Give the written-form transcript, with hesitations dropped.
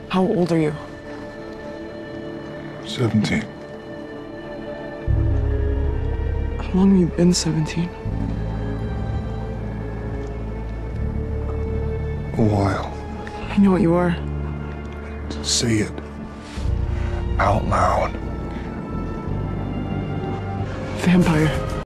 How old are you? 17. How long have you been 17? A while. I know what you are. Say it out loud. Vampire.